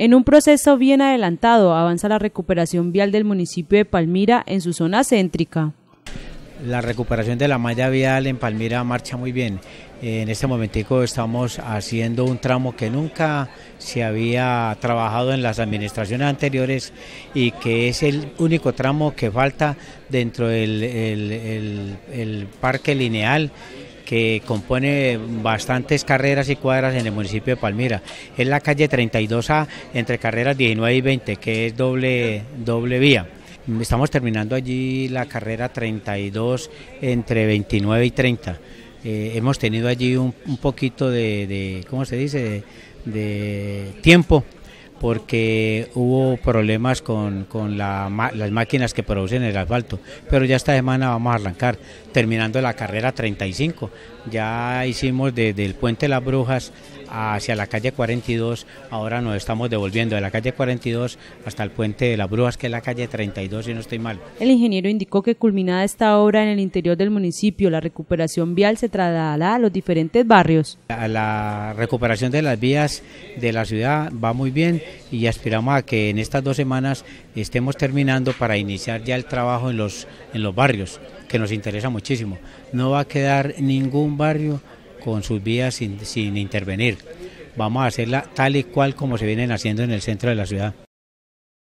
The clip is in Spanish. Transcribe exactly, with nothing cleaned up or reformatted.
En un proceso bien adelantado, avanza la recuperación vial del municipio de Palmira en su zona céntrica. La recuperación de la malla vial en Palmira marcha muy bien. En este momentico estamos haciendo un tramo que nunca se había trabajado en las administraciones anteriores y que es el único tramo que falta dentro del el, el, el parque lineal que compone bastantes carreras y cuadras en el municipio de Palmira. Es la calle treinta y dos A entre carreras diecinueve y veinte, que es doble, doble vía. Estamos terminando allí la carrera treinta y dos entre veintinueve y treinta. Eh, hemos tenido allí un, un poquito de, de, ¿cómo se dice?, de, de tiempo, porque hubo problemas con, con la, las máquinas que producen el asfalto, pero ya esta semana vamos a arrancar, terminando la carrera treinta y cinco. Ya hicimos desde el Puente de las Brujas hacia la calle cuarenta y dos, ahora nos estamos devolviendo de la calle cuarenta y dos hasta el Puente de las Brujas, que es la calle treinta y dos, si no estoy mal. El ingeniero indicó que culminada esta obra en el interior del municipio, la recuperación vial se trasladará a los diferentes barrios. La, la recuperación de las vías de la ciudad va muy bien y aspiramos a que en estas dos semanas estemos terminando para iniciar ya el trabajo en los, en los barrios, que nos interesa muchísimo. No va a quedar ningún barrio con sus vías sin, sin intervenir. Vamos a hacerla tal y cual como se vienen haciendo en el centro de la ciudad.